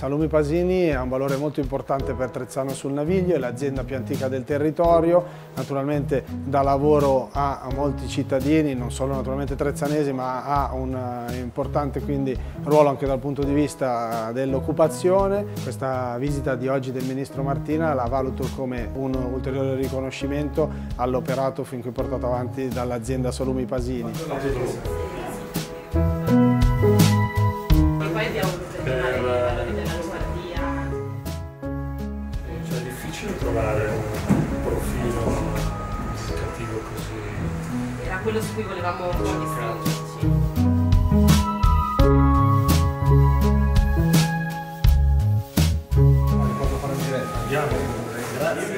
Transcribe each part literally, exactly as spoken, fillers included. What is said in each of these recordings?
Salumi Pasini ha un valore molto importante per Trezzano sul Naviglio, è l'azienda più antica del territorio, naturalmente dà lavoro a, a molti cittadini, non solo naturalmente trezzanesi, ma ha un importante quindi ruolo anche dal punto di vista dell'occupazione. Questa visita di oggi del Ministro Martina la valuto come un ulteriore riconoscimento all'operato fin qui portato avanti dall'azienda Salumi Pasini. Trovare un profilo comunicativo così. Era quello su cui volevamo distinguerci. Posso fare in diretta? Andiamo, grazie.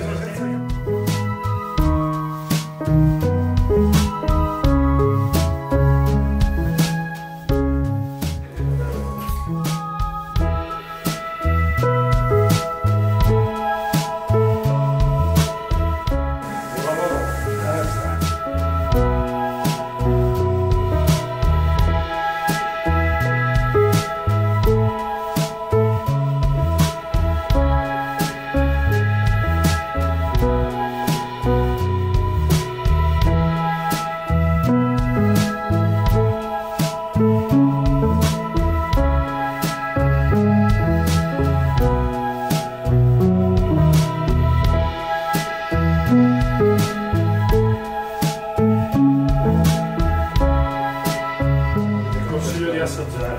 Consiglio di assaggiare.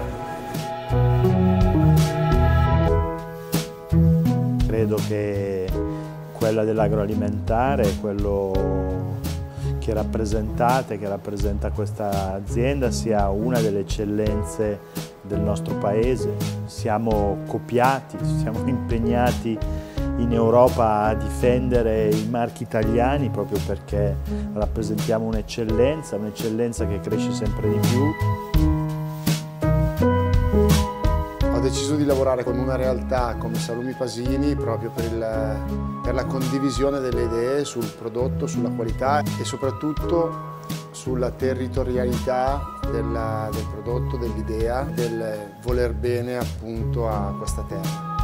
Credo che quella dell'agroalimentare è quello che rappresentate, che rappresenta questa azienda, sia una delle eccellenze del nostro paese. Siamo copiati, siamo impegnati in Europa a difendere i marchi italiani proprio perché rappresentiamo un'eccellenza, un'eccellenza che cresce sempre di più. Ho deciso di lavorare con una realtà come Salumi Pasini proprio per, il, per la condivisione delle idee sul prodotto, sulla qualità e soprattutto sulla territorialità della, del prodotto, dell'idea, del voler bene appunto a questa terra.